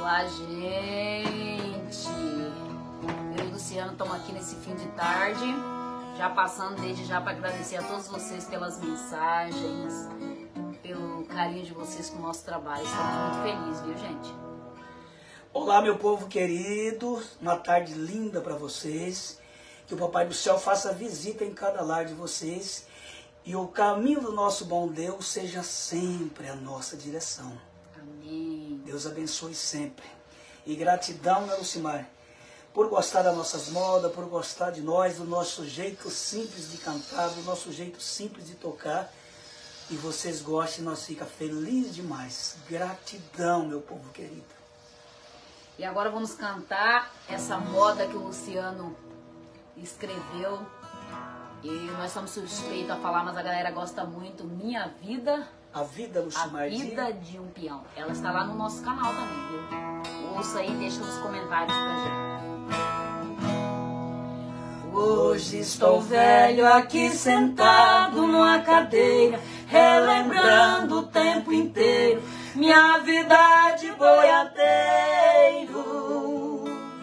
Olá, gente! Eu e o Luciano estamos aqui nesse fim de tarde, já passando desde já para agradecer a todos vocês pelas mensagens, pelo carinho de vocês com o nosso trabalho. Estamos muito felizes, viu, gente? Olá, meu povo querido, uma tarde linda para vocês. Que o Papai do Céu faça visita em cada lar de vocês e o caminho do nosso bom Deus seja sempre a nossa direção. Amém. Deus abençoe sempre. E gratidão, né, Lucimar, por gostar das nossas modas, por gostar de nós, do nosso jeito simples de cantar, do nosso jeito simples de tocar. E vocês gostem, nós ficamos felizes demais. Gratidão, meu povo querido. E agora vamos cantar essa moda que o Luciano escreveu. E nós somos suspeitos a falar, mas a galera gosta muito. Minha Vida... A Vida, Lucimar. A Vida de um Peão. Ela está lá no nosso canal também, viu? Ouça aí e deixa nos comentários pra gente. Hoje estou velho aqui sentado numa cadeira, relembrando o tempo inteiro, minha vida de boiadeiro.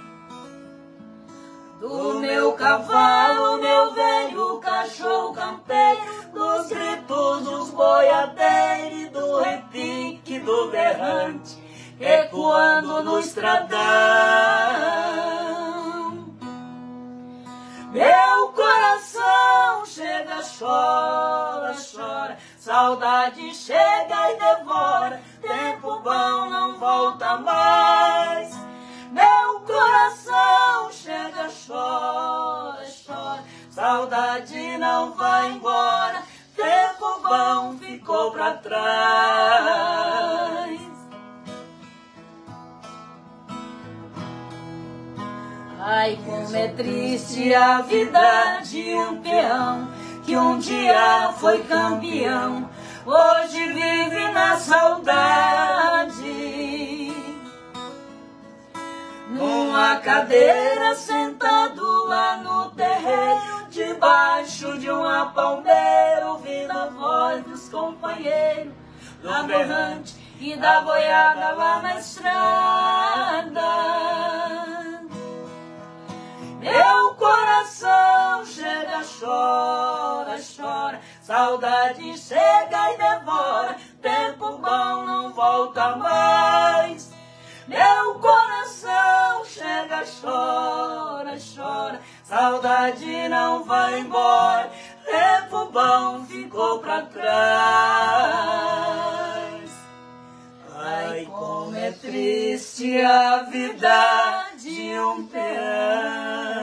Do meu cavalo, meu velho cachorro campeiro, dos gritos dos boiadeiros e do repique do berrante, ecoando no estradão. Meu coração chega, chora, chora, saudade chega e devora, tempo bom não volta mais. Meu coração chega, chora, chora, saudade não vai embora, tempo bom ficou pra trás. Ai, como é triste a vida de um peão que um dia foi campeão, hoje vive na saudade. Numa cadeira sentado lá no terreiro, debaixo de uma palmeira, ouvindo a voz dos companheiros, do berrante e da boiada lá na estrada. Meu coração chega, chora, chora, saudade chega e devora, tempo bom não volta mais. Meu coração chega, chora, chora, saudade não vai embora, tempo bom ficou pra trás. Ai, como é triste a vida de um peão.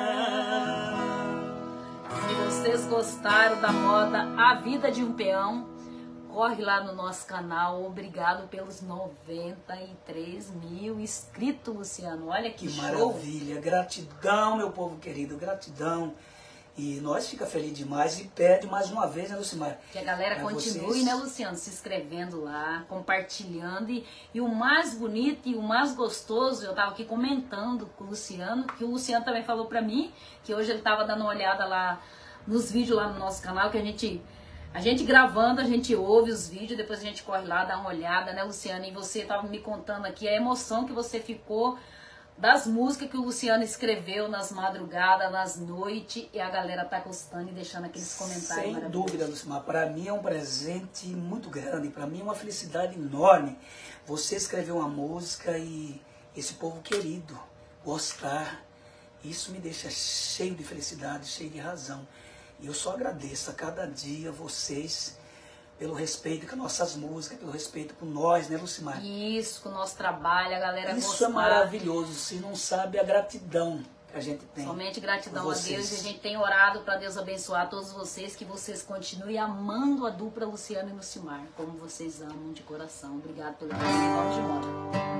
Se vocês gostaram da moda A Vida de um Peão, corre lá no nosso canal. Obrigado pelos 93 mil inscritos, Luciano. Olha que show. Maravilha. Gratidão, meu povo querido. Gratidão. E nós ficamos felizes demais e pede mais uma vez, né, Lucimar? Que a galera continue, vocês, né, Luciano, se inscrevendo lá, compartilhando. E o mais bonito e o mais gostoso, eu tava aqui comentando com o Luciano, que o Luciano também falou pra mim, que hoje ele tava dando uma olhada lá nos vídeos lá no nosso canal, que a gente gravando, a gente ouve os vídeos, depois a gente corre lá, dá uma olhada, né, Luciano? E você tava me contando aqui a emoção que você ficou das músicas que o Luciano escreveu nas madrugadas, nas noites, e a galera tá gostando e deixando aqueles comentários. Sem dúvida, Lucimar, para mim é um presente muito grande, para mim é uma felicidade enorme você escrever uma música e esse povo querido gostar. Isso me deixa cheio de felicidade, cheio de razão. E eu só agradeço a cada dia vocês pelo respeito com nossas músicas, pelo respeito com nós, né, Lucimar? Isso, com o nosso trabalho, a galera gostar. Isso é maravilhoso, você não sabe a gratidão que a gente tem. Somente gratidão a Deus, e a gente tem orado para Deus abençoar todos vocês, que vocês continuem amando a dupla Luciano e Lucimar, como vocês amam de coração. Obrigado pelo carinho de moda.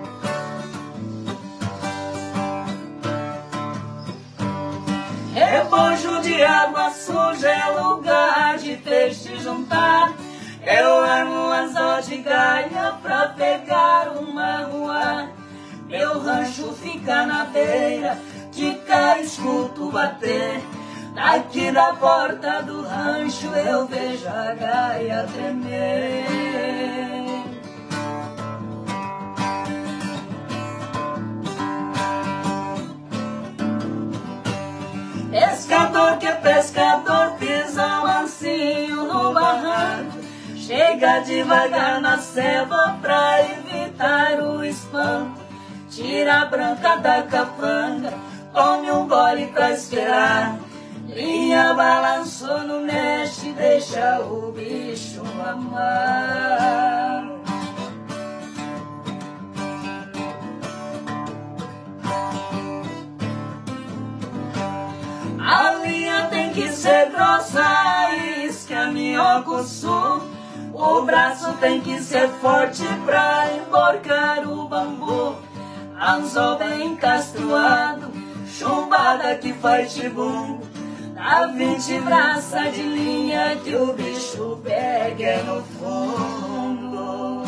Rebojo de água suja é lugar de peixe juntar. Eu armo as anzol de gaia pra pegar uma rua. Meu rancho fica na beira, de cá escuto bater. Daqui da porta do rancho eu vejo a gaia tremer. Chega devagar na selva pra evitar o espanto. Tira a branca da capanga, tome um gole pra esperar. Linha balançou no mexe, deixa o bicho mamar. A linha tem que ser grossa, isca minhoca o sul. O braço tem que ser forte pra emborcar o bambu. Anzol bem castruado, chumbada que faz tibum. Dá 20 braças de linha que o bicho pega no fundo.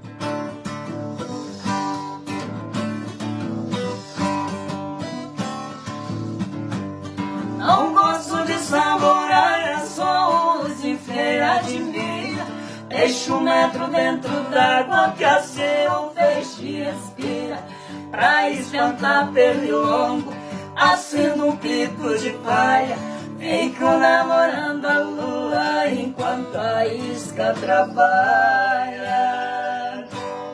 Não gosto de saborar sons de feira de milha. Deixa 1 metro dentro d'água que assim o peixe respira. Pra espantar pernilongo, acendo um pico de palha. Fico namorando a lua enquanto a isca trabalha.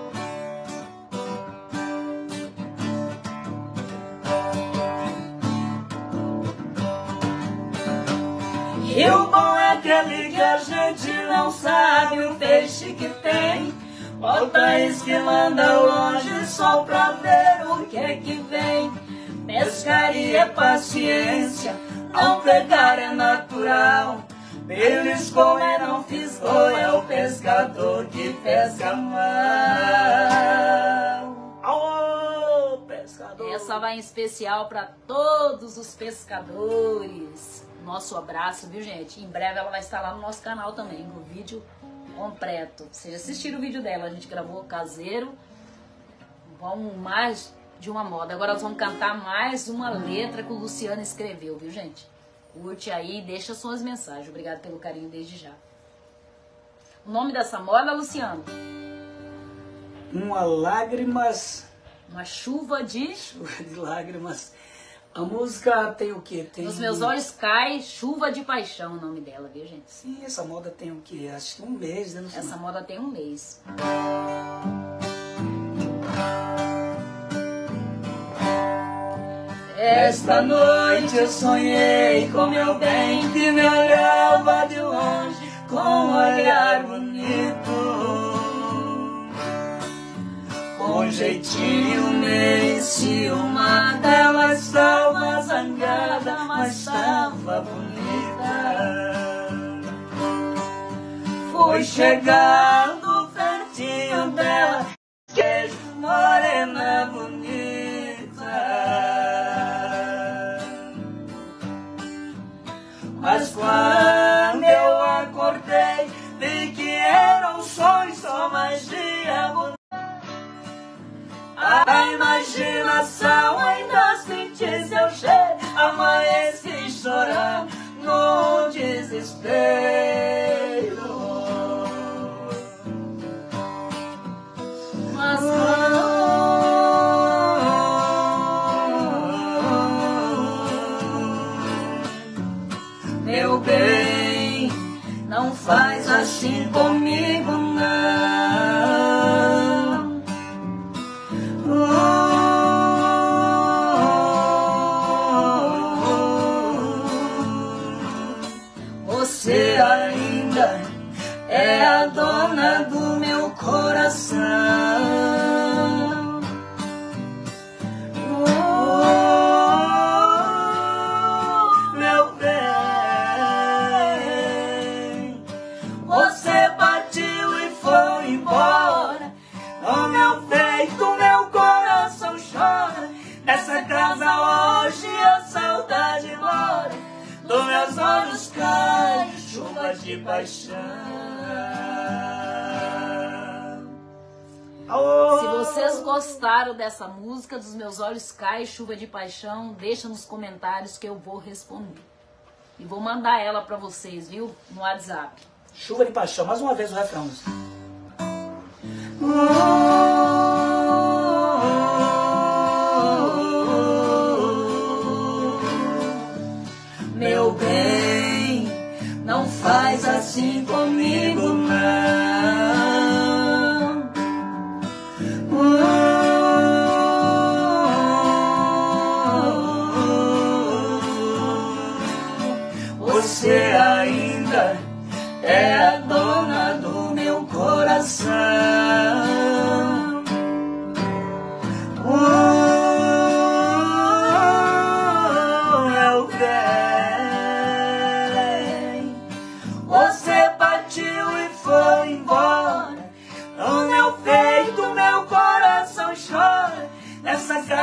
Rio bom é aquele que a gente não sabe o peixe que tem. Bota a isca e manda longe só pra ver o que é que vem. Pescaria é paciência, não pegar é natural. Beliscou e não fisgou, é o pescador que pesca mal. Alô, pescador! Essa vai em especial para todos os pescadores. Nosso abraço, viu, gente? Em breve ela vai estar lá no nosso canal também, no vídeo completo. Vocês assistiram o vídeo dela, a gente gravou caseiro. Vamos mais de uma moda. Agora nós vamos cantar mais uma letra que o Luciano escreveu, viu, gente? Curte aí, deixa suas mensagens. Obrigado pelo carinho desde já. O nome dessa moda, Luciano? Uma lágrimas... Uma chuva de... Chuva de lágrimas. A música tem o quê? Tem... Nos meus olhos cai chuva de paixão, o nome dela, viu, gente? Sim, essa moda tem o quê? Acho que 1 mês, né? Essa moda tem 1 mês. Esta noite eu sonhei com meu bem que me olhava de longe com um olhar bonito. Com um jeitinho meio enciumada, ela estava zangada, mas estava bonita. Foi chegando pertinho dela, queijo morena bonita. Mas quando eu acordei, vi que era um sonho, só magia bonita. A imaginação ainda senti seu cheiro, amanheci chorando no desespero. Mas meu bem, não faz assim comigo, não. Você ainda é a dona do meu coração. Meu bem, você partiu e foi embora. No meu peito, meu coração chora. Nessa casa hoje a saudade mora. Dos meus olhos cai chuva de paixão. Se vocês gostaram dessa música, Dos Meus Olhos Cai Chuva de Paixão, deixa nos comentários que eu vou responder. E vou mandar ela pra vocês, viu? No WhatsApp. Chuva de paixão. Mais uma vez o refrão. Meu bem, não faz assim comigo, não.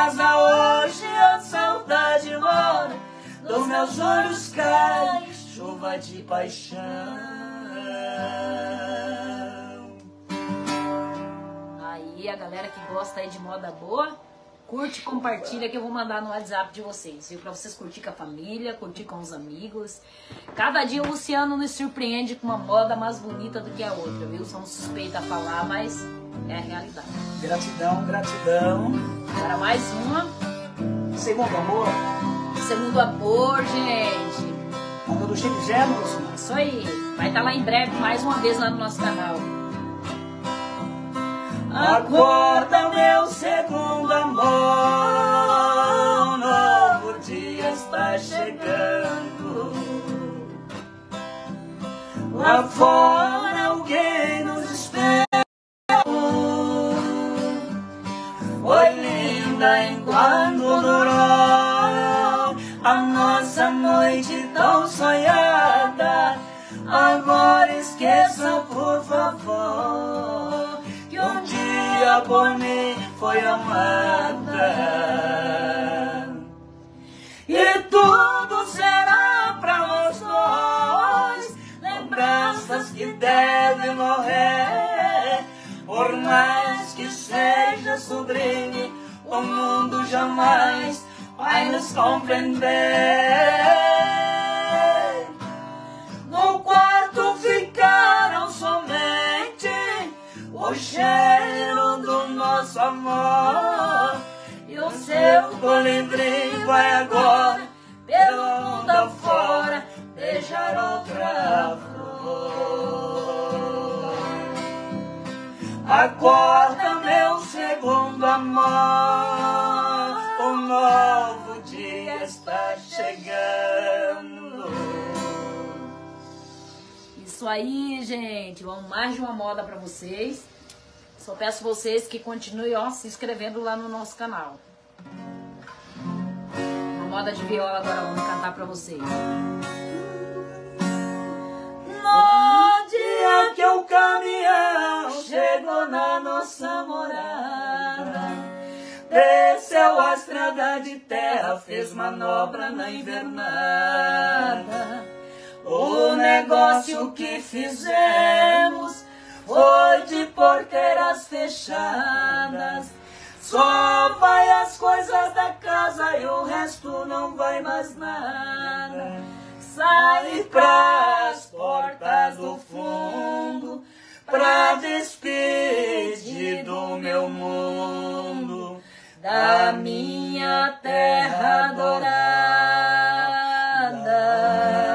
casa hoje a saudade mora, dos meus olhos cai chuva de paixão. Aí a galera que gosta aí de moda boa, curte, compartilha que eu vou mandar no WhatsApp de vocês, viu? Pra vocês curtir com a família, curtir com os amigos. Cada dia o Luciano nos surpreende com uma moda mais bonita do que a outra, viu? Somos suspeitos a falar, mas é a realidade. Gratidão, gratidão. Agora mais uma. Segundo amor. Segundo amor, gente. Onda do Chico Gêneros. Isso aí. Vai estar lá em breve, mais uma vez lá no nosso canal. Acorda, meu segundo amor, novo dia está chegando. Lá fora alguém nos espera. Foi linda enquanto durou a nossa noite tão sonhada. Agora esqueça, por favor, que um dia por mim foi amada. E tudo será pra nós dois, lembranças que devem morrer. Por mais que seja sublime, o mundo jamais vai nos compreender. No quarto ficaram somente o cheiro do nosso amor, e o seu colibri vai agora pelo mundo afora beijar outra flor. Acorda, meu segundo amor, o novo dia está chegando. Isso aí, gente. Vamos mais de uma moda pra vocês. Só peço vocês que continuem, ó, se inscrevendo lá no nosso canal. Uma moda de viola agora, vamos cantar pra vocês. No dia que o caminhão chegou na nossa morada, desceu a estrada de terra, fez manobra na invernada. O negócio que fizemos foi de porteiras fechadas. Só vai as coisas da casa e o resto não vai mais nada. Saí pras portas do fundo pra despedir do meu mundo, da minha terra adorada.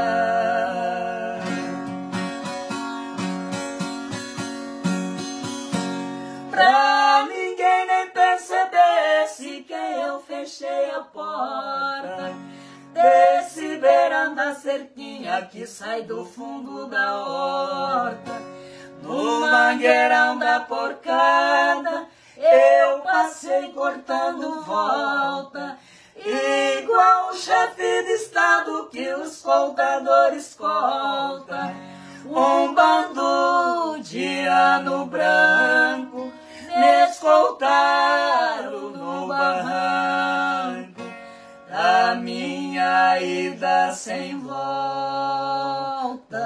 Pra ninguém nem perceber se quem eu fechei a porta desse beirão da cerquinha que sai do fundo da horta. No mangueirão da porcada eu passei cortando volta, igual o chefe de estado que o escoltador escolta. Um bando de ano branco me escoltaram no barranco da minha ida sem volta.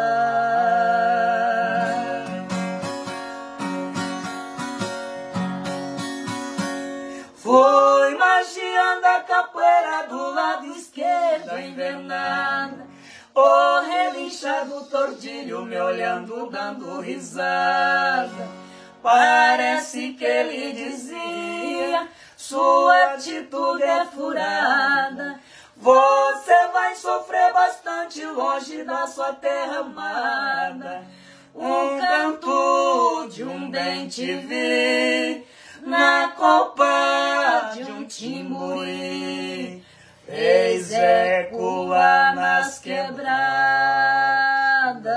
Fui magiando a capoeira do lado esquerdo, invernada. O relincha do tordilho me olhando, dando risada. Parece que ele dizia: sua atitude é furada. Você vai sofrer bastante longe da sua terra amada. Um canto de um bem-te-vi na copa de um timburi fez eco lá nas quebradas.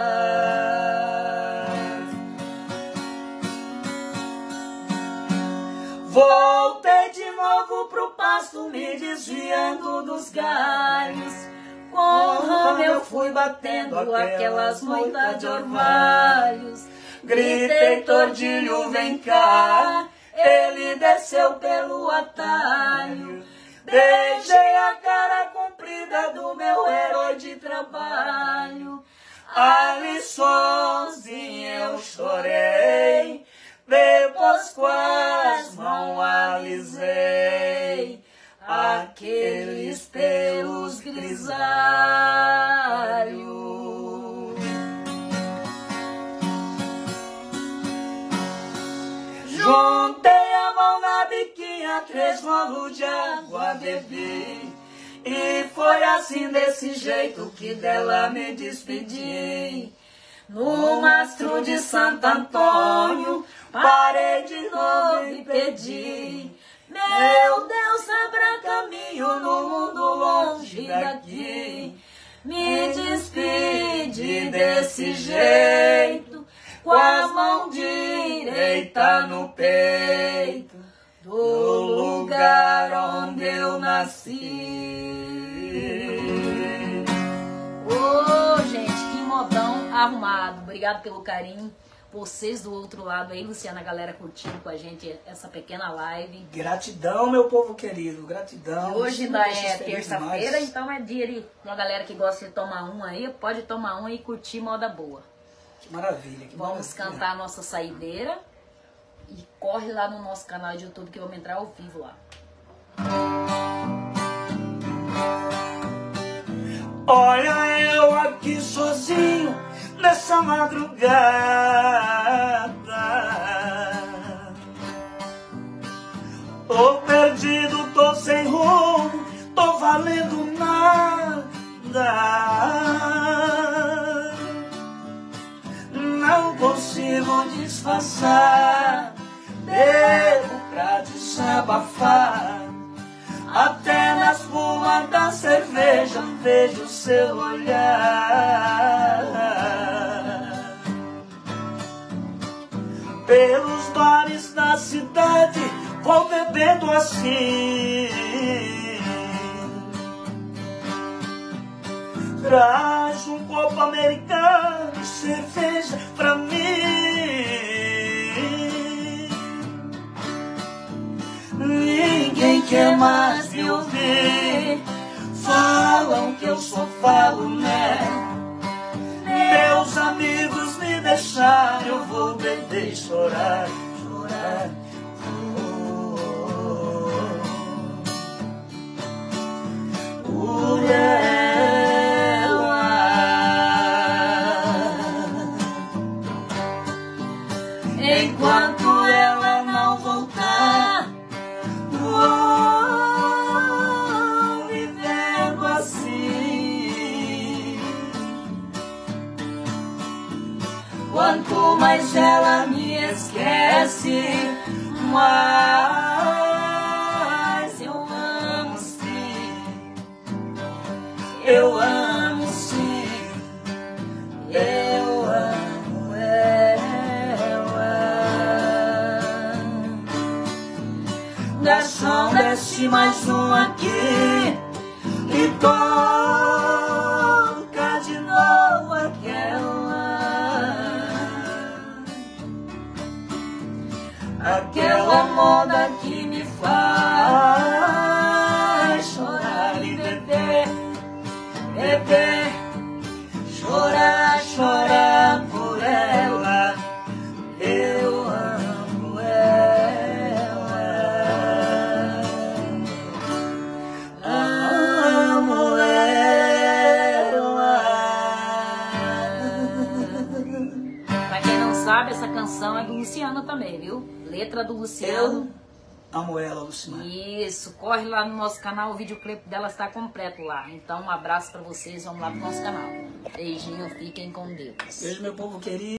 Voltei de novo pro pasto, me desviando dos galhos. Com o ramo eu fui batendo aquelas moitas de orvalhos. Gritei: tordilho, vem cá. Ele desceu desceu pelo atalho. Beijei a cara comprida do meu herói de trabalho. Ali sozinho eu chorei, depois com as mãos alisei aqueles pelos grisalhos. Juntei a mão na biquinha, 3 golos de água bebi. E foi assim, desse jeito, que dela me despedi. No mastro de Santo Antônio, parei de novo e pedi: meu Deus, abra caminho no mundo longe daqui. Me despedi desse jeito, com a mão direita no peito, do lugar onde eu nasci. Ô, gente, que modão arrumado. Obrigado pelo carinho. Vocês do outro lado aí, Luciana, a galera curtindo com a gente essa pequena live. Gratidão, meu povo querido, gratidão. Hoje ainda é terça-feira, então é dia de uma galera que gosta de tomar um aí, pode tomar um e curtir moda boa. Que maravilha, que Vamos maravilha. cantar a nossa saideira e corre lá no nosso canal de YouTube que vamos entrar ao vivo lá. Olha eu aqui sozinho nessa madrugada, tô perdido, tô sem rumo, tô valendo nada. Não consigo disfarçar, devo pra desabafar. Até na espuma da cerveja vejo seu olhar. Pelos bares da cidade vou bebendo assim. Traz um copo americano, cerveja pra mim. Ninguém quer mais me ouvir, falam que eu só falo, né? Meus amigos me deixaram, eu vou beber e chorar, chorar. Por ela. Enquanto ela não voltar, vou vivendo assim. Quanto mais ela me esquece, mais eu amo sim. Eu amo sim. Eu amo ela. Garçom, desce mais um aqui e toca de novo aquela moda que me faz chorar e beber, beber, chorar, chorar por ela. Eu amo ela, amo ela. Pra quem não sabe, essa canção é do Luciano também, viu? Letra do Luciano. Eu amo ela, Luciana. Isso, corre lá no nosso canal, o videoclipe dela está completo lá. Então um abraço pra vocês, vamos lá pro nosso canal. Beijinho, fiquem com Deus. Beijo, meu povo querido.